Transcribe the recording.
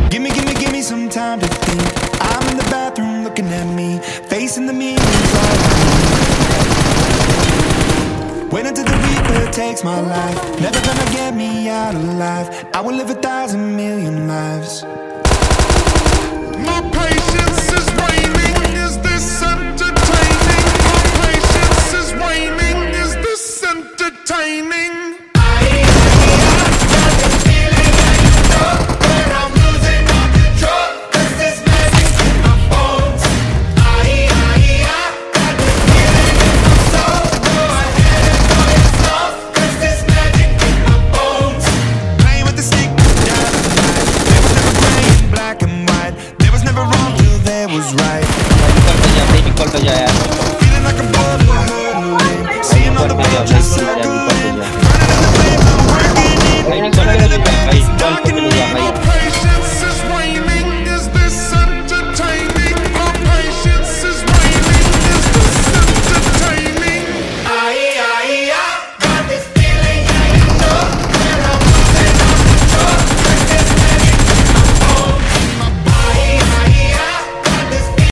Give me some time to think. I'm in the bathroom looking at me, facing the mirror is all I need. Wait until the Reaper takes my life. Never gonna get me out alive. I will live 1,000,000,000 lives. My patience is waning. Is this entertaining? My patience is waning. Is this entertaining?